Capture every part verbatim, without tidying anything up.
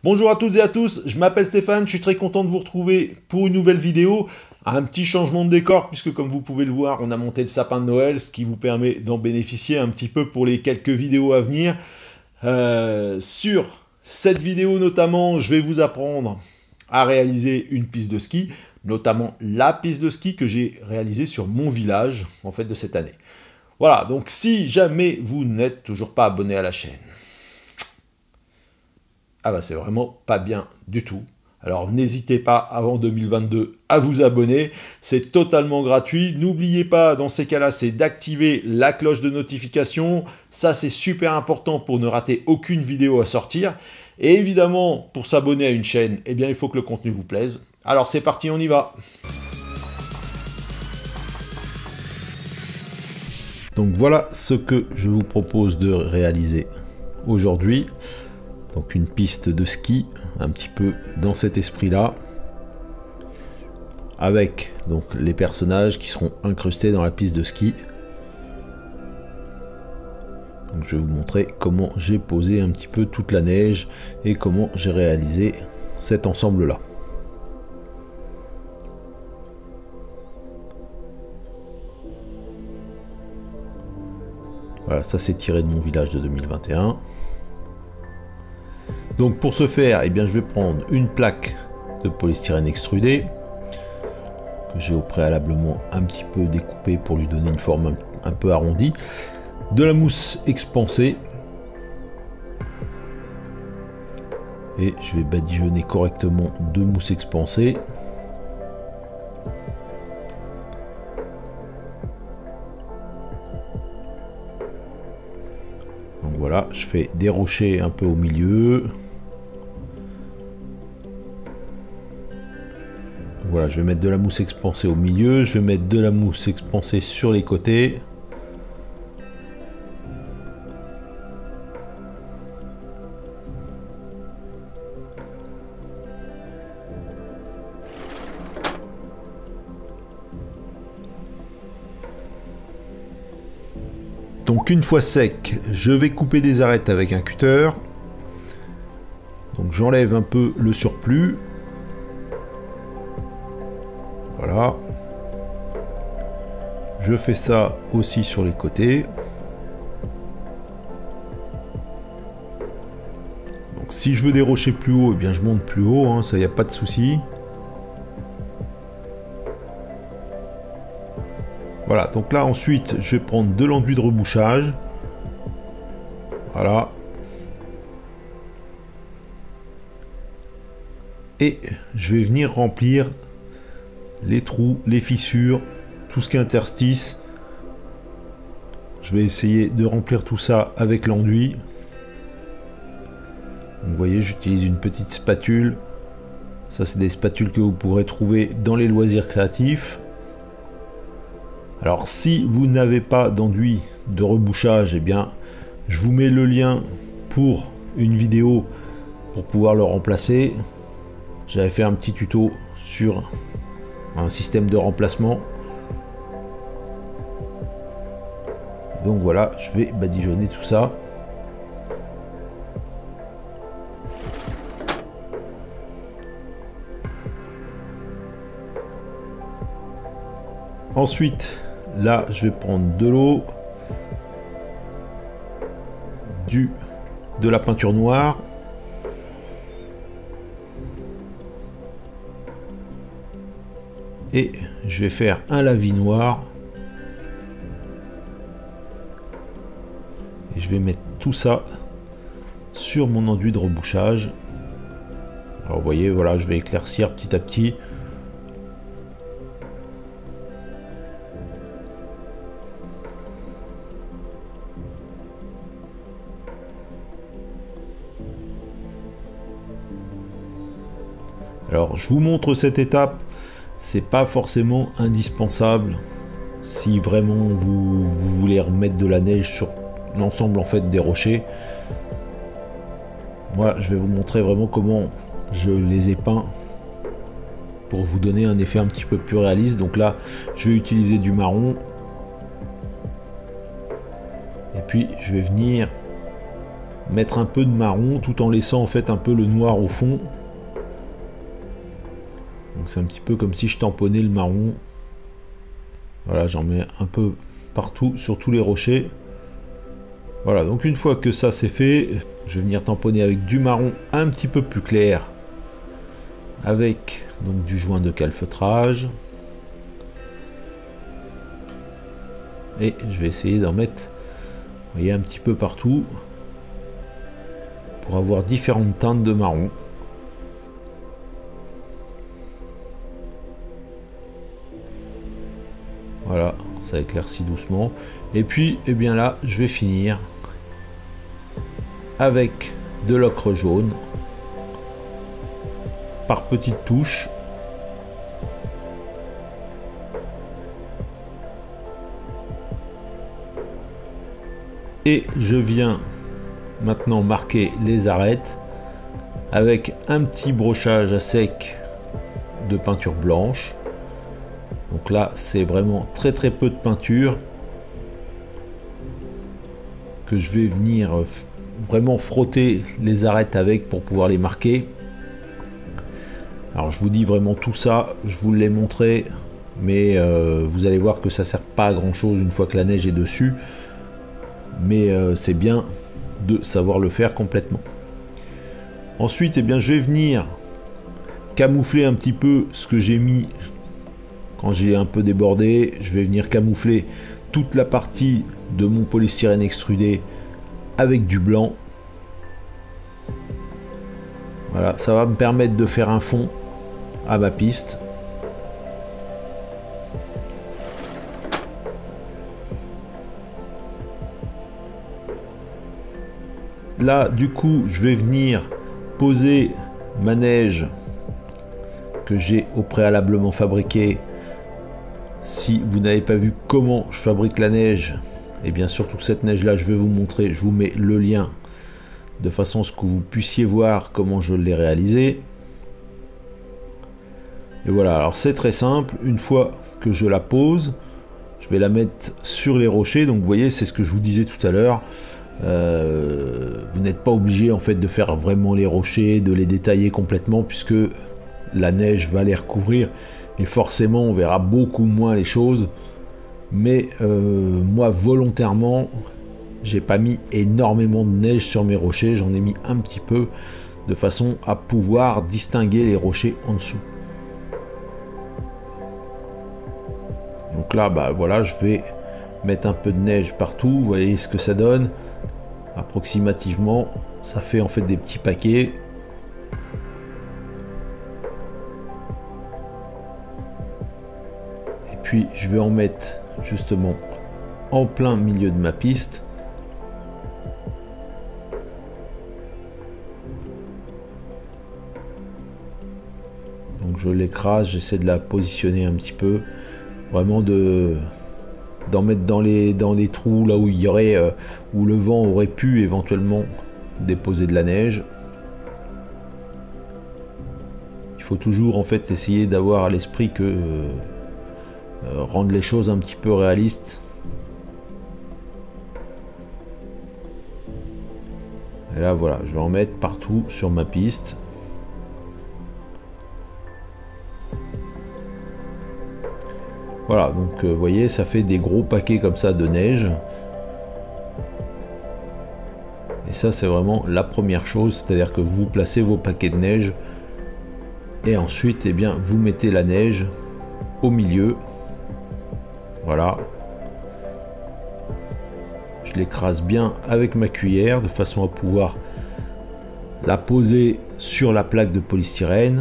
Bonjour à toutes et à tous, je m'appelle Stéphane, je suis très content de vous retrouver pour une nouvelle vidéo. Un petit changement de décor, puisque comme vous pouvez le voir, on a monté le sapin de Noël, ce qui vous permet d'en bénéficier un petit peu pour les quelques vidéos à venir. Euh, sur cette vidéo notamment, je vais vous apprendre à réaliser une piste de ski, notamment la piste de ski que j'ai réalisée sur mon village, en fait, de cette année. Voilà, donc si jamais vous n'êtes toujours pas abonné à la chaîne, ah bah c'est vraiment pas bien du tout. Alors n'hésitez pas avant deux mille vingt-deux à vous abonner, c'est totalement gratuit. N'oubliez pas dans ces cas-là, c'est d'activer la cloche de notification. Ça c'est super important pour ne rater aucune vidéo à sortir. Et évidemment, pour s'abonner à une chaîne, eh bien il faut que le contenu vous plaise. Alors c'est parti, on y va. Donc voilà ce que je vous propose de réaliser aujourd'hui. Donc une piste de ski, un petit peu dans cet esprit-là, avec donc les personnages qui seront incrustés dans la piste de ski. Donc je vais vous montrer comment j'ai posé un petit peu toute la neige et comment j'ai réalisé cet ensemble-là. Voilà, ça c'est tiré de mon village de deux mille vingt et un. Donc pour ce faire, eh bien, je vais prendre une plaque de polystyrène extrudé que j'ai au préalablement un petit peu découpée pour lui donner une forme un, un peu arrondie, de la mousse expansée et je vais badigeonner correctement deux mousses expansées. Donc voilà, je fais des rochers un peu au milieu. Voilà, je vais mettre de la mousse expansée au milieu, je vais mettre de la mousse expansée sur les côtés. Donc une fois sec, je vais couper des arêtes avec un cutter. Donc j'enlève un peu le surplus. Voilà. Je fais ça aussi sur les côtés. Donc si je veux des rochers plus haut, eh bien je monte plus haut, hein, ça y a pas de souci. Voilà, donc là ensuite je vais prendre de l'enduit de rebouchage. Voilà. Et je vais venir remplir les trous, les fissures, tout ce qui est interstice. Je vais essayer de remplir tout ça avec l'enduit. Vous voyez, j'utilise une petite spatule. Ça, c'est des spatules que vous pourrez trouver dans les loisirs créatifs. Alors, si vous n'avez pas d'enduit de rebouchage, eh bien, je vous mets le lien pour une vidéo pour pouvoir le remplacer. J'avais fait un petit tuto sur un système de remplacement. Donc voilà, je vais badigeonner tout ça. Ensuite, là, je vais prendre de l'eau, du de la peinture noire. Et je vais faire un lavis noir. Et je vais mettre tout ça sur mon enduit de rebouchage. Alors vous voyez, voilà, je vais éclaircir petit à petit. Alors je vous montre cette étape. C'est pas forcément indispensable si vraiment vous, vous voulez remettre de la neige sur l'ensemble en fait des rochers. Moi je vais vous montrer vraiment comment je les ai peints pour vous donner un effet un petit peu plus réaliste. Donc là je vais utiliser du marron et puis je vais venir mettre un peu de marron tout en laissant en fait un peu le noir au fond. Donc c'est un petit peu comme si je tamponnais le marron. Voilà, j'en mets un peu partout sur tous les rochers. Voilà, donc une fois que ça c'est fait, je vais venir tamponner avec du marron un petit peu plus clair, avec donc du joint de calfeutrage. Et je vais essayer d'en mettre, vous voyez, un petit peu partout, pour avoir différentes teintes de marron. Voilà, ça éclaircit doucement. Et puis, eh bien là, je vais finir avec de l'ocre jaune par petites touches. Et je viens maintenant marquer les arêtes avec un petit brochage à sec de peinture blanche. Donc là, c'est vraiment très très peu de peinture que je vais venir vraiment frotter les arêtes avec pour pouvoir les marquer. Alors je vous dis vraiment tout ça, je vous l'ai montré, mais euh, vous allez voir que ça sert pas à grand chose une fois que la neige est dessus. Mais euh, c'est bien de savoir le faire complètement. Ensuite, eh bien, je vais venir camoufler un petit peu ce que j'ai mis quand j'ai un peu débordé. Je vais venir camoufler toute la partie de mon polystyrène extrudé avec du blanc. Voilà, ça va me permettre de faire un fond à ma piste. Là, du coup, je vais venir poser ma neige que j'ai au préalablement fabriquée. Si vous n'avez pas vu comment je fabrique la neige, et bien surtout cette neige là, je vais vous montrer, je vous mets le lien de façon à ce que vous puissiez voir comment je l'ai réalisé. Et voilà, alors c'est très simple, une fois que je la pose, je vais la mettre sur les rochers. Donc vous voyez, c'est ce que je vous disais tout à l'heure. Euh, vous n'êtes pas obligé en fait de faire vraiment les rochers, de les détailler complètement, puisque la neige va les recouvrir et forcément on verra beaucoup moins les choses. Mais euh, moi volontairement j'ai pas mis énormément de neige sur mes rochers, j'en ai mis un petit peu de façon à pouvoir distinguer les rochers en dessous. Donc là bah voilà, je vais mettre un peu de neige partout, vous voyez ce que ça donne. Approximativement, ça fait en fait des petits paquets. Et puis je vais en mettre justement en plein milieu de ma piste. Donc je l'écrase, j'essaie de la positionner un petit peu, vraiment de d'en mettre dans les, dans les trous là où il y aurait euh, où le vent aurait pu éventuellement déposer de la neige. Il faut toujours en fait essayer d'avoir à l'esprit que euh, euh, rendre les choses un petit peu réalistes. Et là voilà, je vais en mettre partout sur ma piste. Voilà, donc vous euh, voyez, ça fait des gros paquets comme ça de neige. Et ça, c'est vraiment la première chose, c'est-à-dire que vous placez vos paquets de neige et ensuite, eh bien, vous mettez la neige au milieu. Voilà. Je l'écrase bien avec ma cuillère de façon à pouvoir la poser sur la plaque de polystyrène.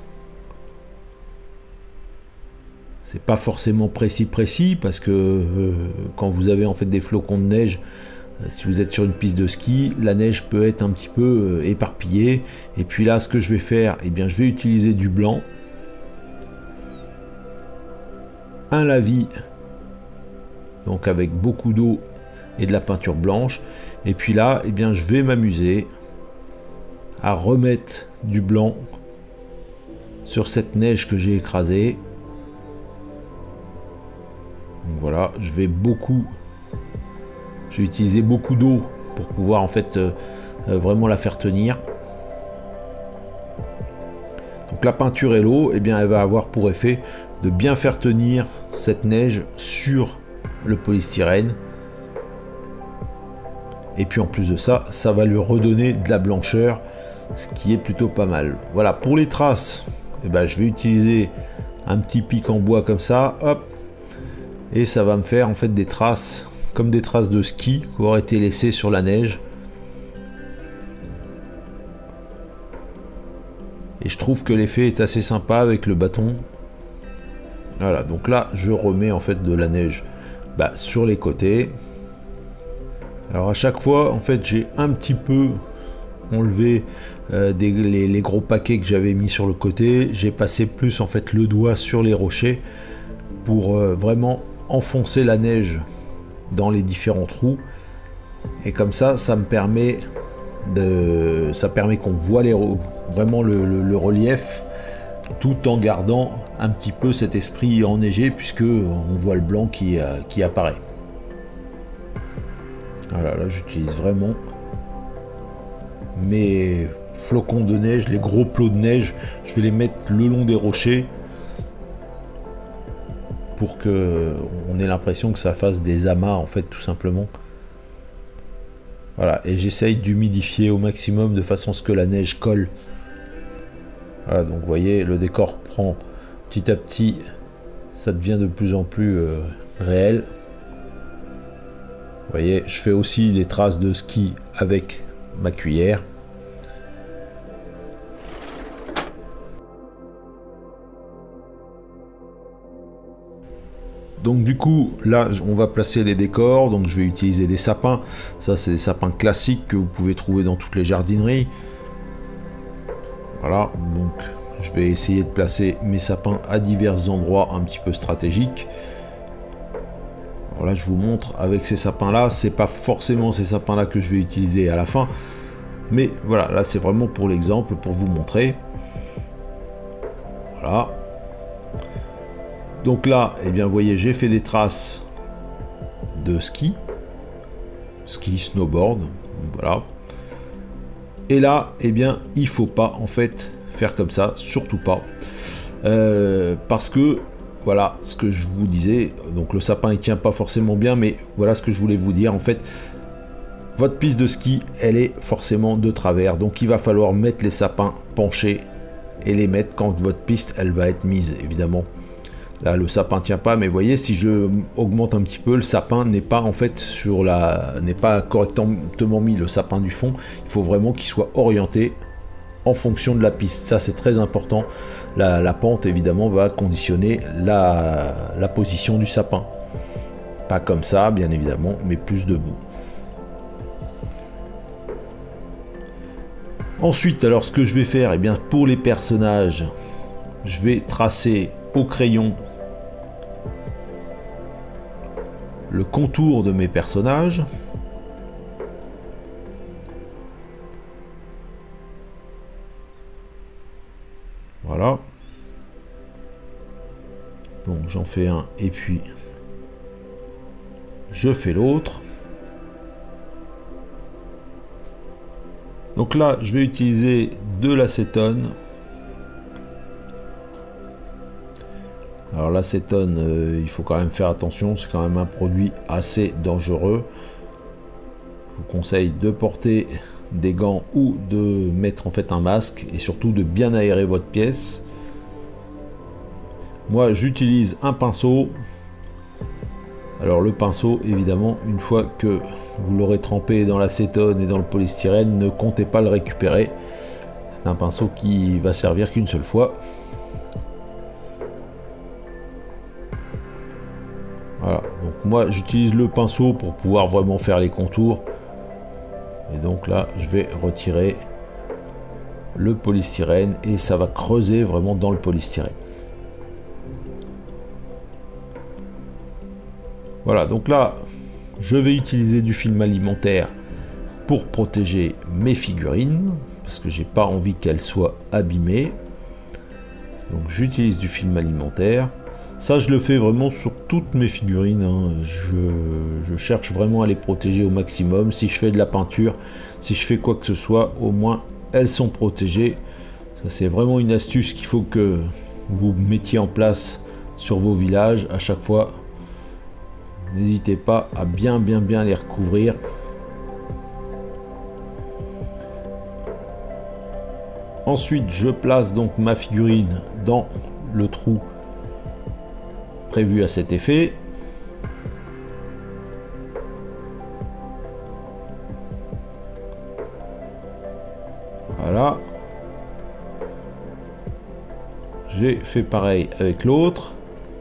C'est pas forcément précis précis parce que euh, quand vous avez en fait des flocons de neige, euh, si vous êtes sur une piste de ski, la neige peut être un petit peu euh, éparpillée. Et puis là, ce que je vais faire, eh bien, je vais utiliser du blanc, un lavis, donc avec beaucoup d'eau et de la peinture blanche. Et puis là, eh bien, je vais m'amuser à remettre du blanc sur cette neige que j'ai écrasée. Donc voilà, je vais beaucoup, je vais utiliser beaucoup d'eau pour pouvoir en fait euh, euh, vraiment la faire tenir. Donc la peinture et l'eau, eh bien, elle va avoir pour effet de bien faire tenir cette neige sur le polystyrène. Et puis en plus de ça, ça va lui redonner de la blancheur, ce qui est plutôt pas mal. Voilà, pour les traces, eh ben, je vais utiliser un petit pic en bois comme ça, hop, et ça va me faire en fait des traces, comme des traces de ski qui auraient été laissées sur la neige. Et je trouve que l'effet est assez sympa avec le bâton. Voilà, donc là, je remets en fait de la neige bah, sur les côtés. Alors à chaque fois, en fait, j'ai un petit peu enlevé euh, des, les, les gros paquets que j'avais mis sur le côté. J'ai passé plus en fait le doigt sur les rochers pour euh, vraiment enfoncer la neige dans les différents trous. Et comme ça, ça me permet de, ça permet qu'on voit les, vraiment le, le, le relief, tout en gardant un petit peu cet esprit enneigé, puisque on voit le blanc qui, euh, qui apparaît. Voilà, là j'utilise vraiment mes flocons de neige, les gros plots de neige, je vais les mettre le long des rochers pour que on ait l'impression que ça fasse des amas en fait, tout simplement. Voilà, et j'essaye d'humidifier au maximum de façon à ce que la neige colle. Voilà, donc vous voyez, le décor prend petit à petit, ça devient de plus en plus euh, réel. Vous voyez, je fais aussi des traces de ski avec ma cuillère. Donc du coup, là, on va placer les décors. Donc je vais utiliser des sapins. Ça, c'est des sapins classiques que vous pouvez trouver dans toutes les jardineries. Voilà, donc je vais essayer de placer mes sapins à divers endroits un petit peu stratégiques. Alors là, je vous montre avec ces sapins-là. C'est pas forcément ces sapins-là que je vais utiliser à la fin. Mais voilà, là, c'est vraiment pour l'exemple, pour vous montrer. Voilà. Donc là, eh bien, vous voyez, j'ai fait des traces de ski. Ski, snowboard. Voilà. Et là, eh bien, il faut pas, en fait, faire comme ça. Surtout pas. Euh, parce que, voilà, ce que je vous disais. Donc, le sapin, il tient pas forcément bien. Mais voilà ce que je voulais vous dire. En fait, votre piste de ski, elle est forcément de travers. Donc, il va falloir mettre les sapins penchés et les mettre quand votre piste, elle va être mise, évidemment. Là, le sapin tient pas, mais vous voyez, si je augmente un petit peu, le sapin n'est pas en fait sur la, n'est pas correctement mis, le sapin du fond. Il faut vraiment qu'il soit orienté en fonction de la piste. Ça, c'est très important. La, la pente, évidemment, va conditionner la, la position du sapin. Pas comme ça, bien évidemment, mais plus debout. Ensuite, alors, ce que je vais faire, eh bien, pour les personnages, je vais tracer au crayon le contour de mes personnages. Voilà. Donc j'en fais un et puis je fais l'autre. Donc là, je vais utiliser de l'acétone. Alors l'acétone, euh, il faut quand même faire attention, c'est quand même un produit assez dangereux. Je vous conseille de porter des gants ou de mettre en fait un masque et surtout de bien aérer votre pièce. Moi j'utilise un pinceau. Alors le pinceau, évidemment, une fois que vous l'aurez trempé dans l'acétone et dans le polystyrène, ne comptez pas le récupérer. C'est un pinceau qui va servir qu'une seule fois. Voilà, donc moi j'utilise le pinceau pour pouvoir vraiment faire les contours. Et donc là, je vais retirer le polystyrène et ça va creuser vraiment dans le polystyrène. Voilà, donc là, je vais utiliser du film alimentaire pour protéger mes figurines, parce que j'ai pas envie qu'elles soient abîmées. Donc j'utilise du film alimentaire. Ça, je le fais vraiment sur toutes mes figurines, hein. je, je cherche vraiment à les protéger au maximum. Si je fais de la peinture, si je fais quoi que ce soit, au moins elles sont protégées. Ça, c'est vraiment une astuce qu'il faut que vous mettiez en place sur vos villages à chaque fois. N'hésitez pas à bien bien bien les recouvrir. Ensuite, je place donc ma figurine dans le trou prévu à cet effet. Voilà. J'ai fait pareil avec l'autre.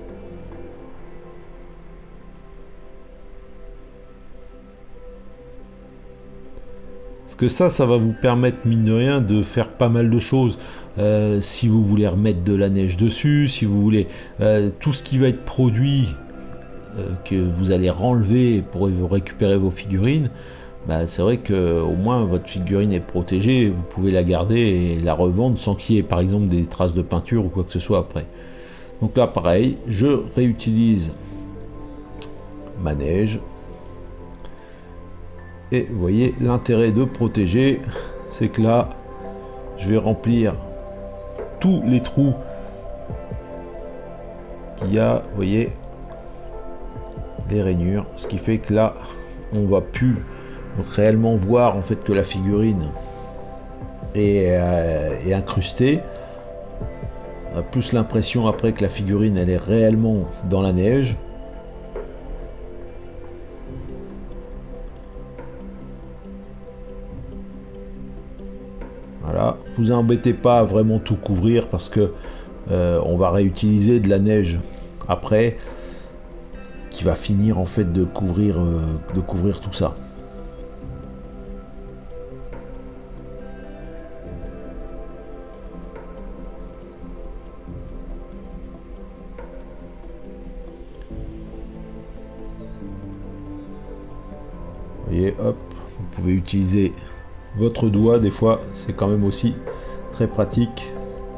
Parce que ça, ça va vous permettre, mine de rien, de faire pas mal de choses. Euh, si vous voulez remettre de la neige dessus, si vous voulez... Euh, tout ce qui va être produit, euh, que vous allez renlever pour récupérer vos figurines, bah, c'est vrai que au moins votre figurine est protégée, vous pouvez la garder et la revendre sans qu'il y ait par exemple des traces de peinture ou quoi que ce soit après. Donc là, pareil, je réutilise ma neige. Et vous voyez, l'intérêt de protéger, c'est que là, je vais remplir tous les trous qu'il y a, vous voyez, les rainures, ce qui fait que là, on va plus réellement voir en fait que la figurine est, euh, est incrustée. On a plus l'impression après que la figurine, elle est réellement dans la neige. Voilà, vous embêtez pas à vraiment tout couvrir parce que euh, on va réutiliser de la neige après qui va finir en fait de couvrir, euh, de couvrir tout ça. Vous voyez, hop, vous pouvez utiliser votre doigt, des fois c'est quand même aussi très pratique.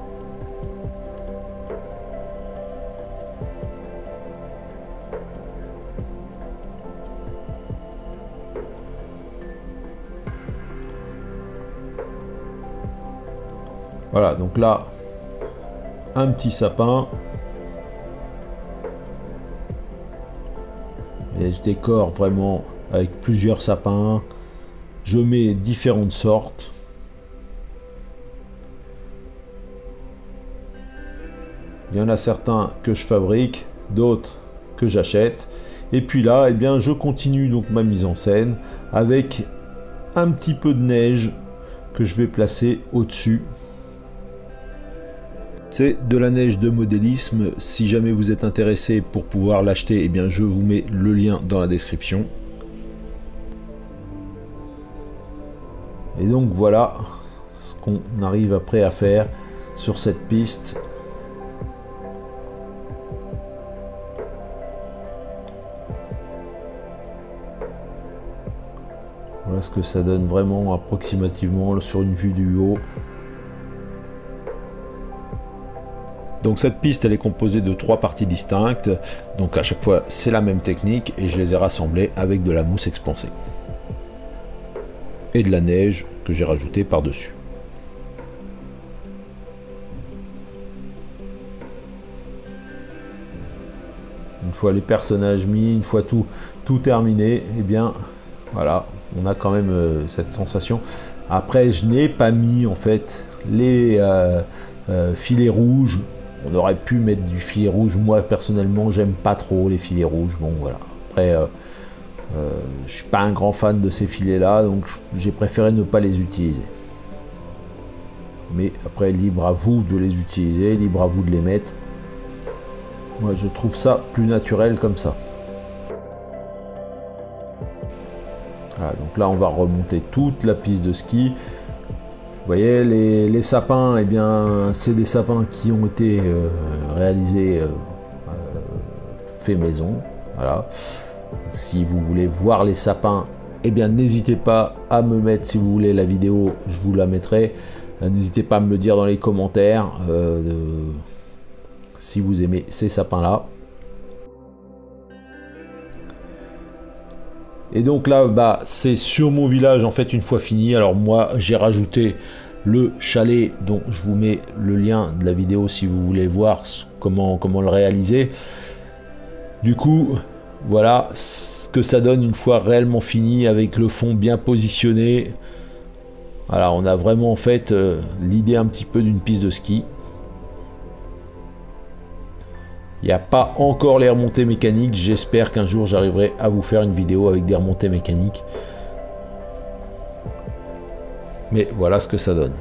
Voilà, donc là un petit sapin et je décore vraiment avec plusieurs sapins. Je mets différentes sortes. Il y en a certains que je fabrique, d'autres que j'achète. Et puis là, eh bien, je continue donc ma mise en scène avec un petit peu de neige que je vais placer au-dessus. C'est de la neige de modélisme. Si jamais vous êtes intéressé pour pouvoir l'acheter, eh bien, je vous mets le lien dans la description. Et donc voilà ce qu'on arrive après à faire sur cette piste. Voilà ce que ça donne vraiment approximativement sur une vue du haut. Donc cette piste, elle est composée de trois parties distinctes. Donc à chaque fois c'est la même technique et je les ai rassemblées avec de la mousse expansée. Et de la neige que j'ai rajouté par dessus. Une fois les personnages mis, une fois tout, tout terminé, et eh bien voilà, on a quand même euh, cette sensation. Après, je n'ai pas mis en fait les euh, euh, filets rouges. On aurait pu mettre du filet rouge. Moi personnellement, j'aime pas trop les filets rouges. Bon voilà. Après. Euh, Euh, je suis pas un grand fan de ces filets là, donc j'ai préféré ne pas les utiliser. Mais après, libre à vous de les utiliser, libre à vous de les mettre. Moi je trouve ça plus naturel comme ça. Voilà, donc là on va remonter toute la piste de ski. Vous voyez les, les sapins, eh bien c'est des sapins qui ont été euh, réalisés euh, euh, fait maison. Voilà. Si vous voulez voir les sapins, eh bien n'hésitez pas à me mettre, si vous voulez la vidéo, je vous la mettrai. N'hésitez pas à me le dire dans les commentaires. Euh, si vous aimez ces sapins-là. Et donc là, bah, c'est sur mon village en fait une fois fini. Alors moi, j'ai rajouté le chalet dont je vous mets le lien de la vidéo si vous voulez voir comment, comment le réaliser. Du coup, voilà ce que ça donne une fois réellement fini avec le fond bien positionné. Voilà, on a vraiment en fait euh, l'idée un petit peu d'une piste de ski. Il n'y a pas encore les remontées mécaniques. J'espère qu'un jour j'arriverai à vous faire une vidéo avec des remontées mécaniques. Mais voilà ce que ça donne.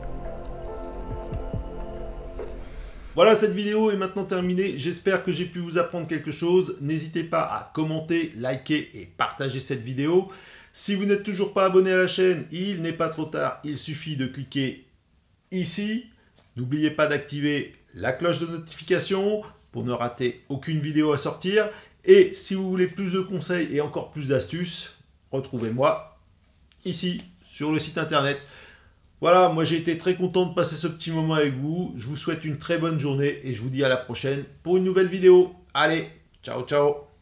Voilà, cette vidéo est maintenant terminée. J'espère que j'ai pu vous apprendre quelque chose. N'hésitez pas à commenter, liker et partager cette vidéo. Si vous n'êtes toujours pas abonné à la chaîne, il n'est pas trop tard. Il suffit de cliquer ici. N'oubliez pas d'activer la cloche de notification pour ne rater aucune vidéo à sortir. Et si vous voulez plus de conseils et encore plus d'astuces, retrouvez-moi ici sur le site internet. Voilà, moi j'ai été très content de passer ce petit moment avec vous. Je vous souhaite une très bonne journée et je vous dis à la prochaine pour une nouvelle vidéo. Allez, ciao ciao.